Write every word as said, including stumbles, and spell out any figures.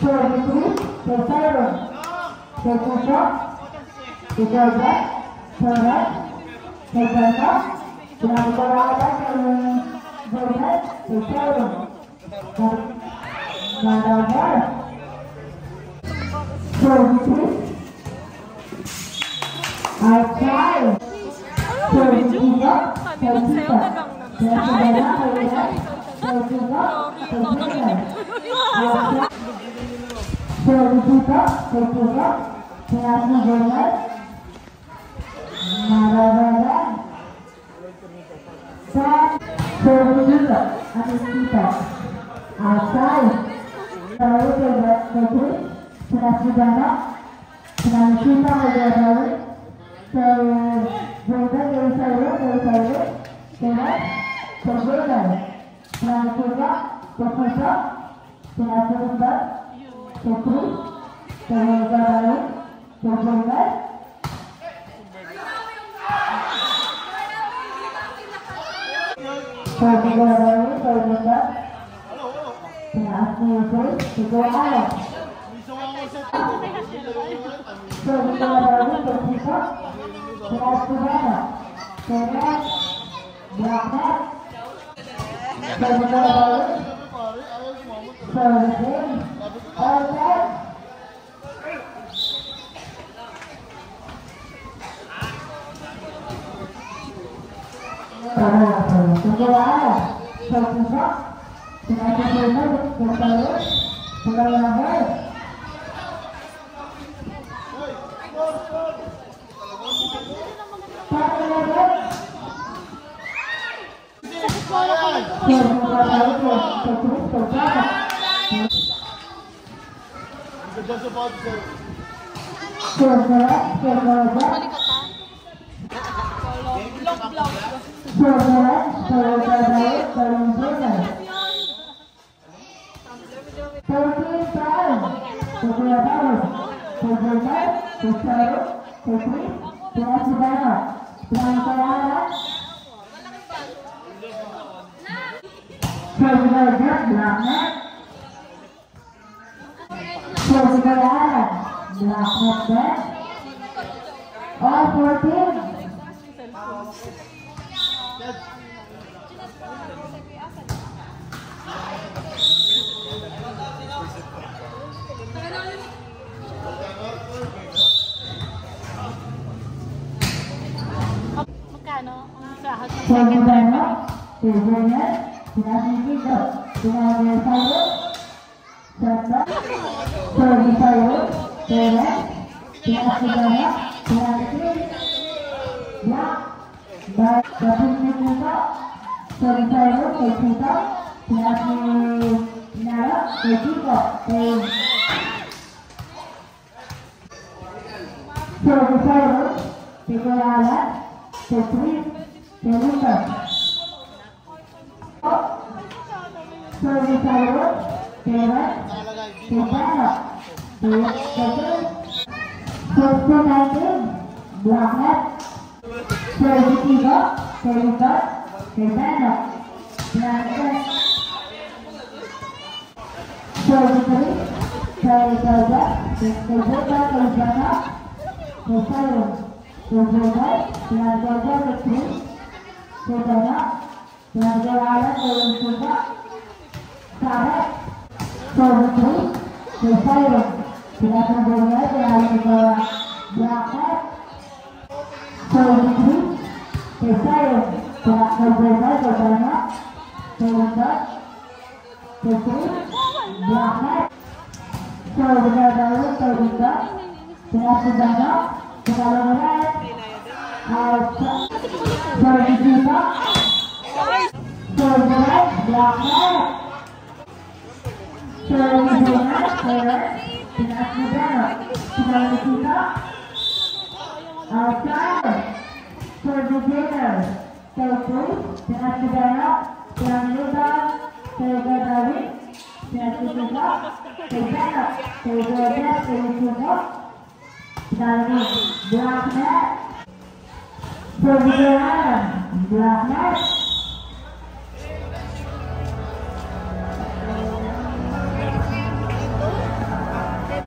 Servitude, Terceiro, Terceiro, Terceiro, Terceiro, Terceiro, Terceiro, Terceiro, Terceiro, Servitude, outside, Servitude, Terceiro, Servitude, Terceiro, Terceiro, Maravilha. Servitude, Anestita. Outside. Lalu coba Putri, sudah pidana, dengan kita menjadi berbeda dari saya, dari saya, dengan berbeda. Dengan kita berpisah, dengan berubah, Putri, dengan kembali, berbeda. Berbeda, berbeda. Asli itu juga ada. Sebentar lagi berpisah. Beras pidana, beras, belakang. Sebentar lagi. Serving, oke. Juga ada. Berpisah. Dengan sebelumnya bertaruh dengan yang baik. Satu lagi. Berbuka tahu terus berjalan. Bergerak, bergerak. Bergerak, bergerak, bergerak. Terus tahu, sebelah tahu, sebelah tahu, terus dengan sebelah, dengan sebelah, sebelah belakang, sebelah belakang, all fourteen. Sebenarnya, sebenarnya tidak begitu. Dengan sayur, serta serba sayur, dengan tidak sebenarnya, dengan ini, ya, baik tapi juga serba sayur, kita tidak menyala, juga serba sayur, tiga alat, setri. Terlibat. Service sayur, teras, kepala, terus, serta daging, belakang, service tiga, terlibat, kepala, belakang, service teri, service tiga, terlibat, terlibat, kesayur, terlibat, belakang, kecil. Saudara, belajar alat dalam suka syarat sebetulnya bersaing tidak mempunyai dalam bawah belakang sebetulnya bersaing tidak mempunyai bebannya sebetulnya betul belakang sebenarnya dalam sebetulnya tidak sebanyak tidak berat Servitude, Servitude, belakang, Servitude, teras, tidak pidana, Servitude, outside, Servitude, terus, tidak pidana, yang lupa, terga dari, Servitude, pidana, terga Servitude, dari belakang. Perjalanan belakang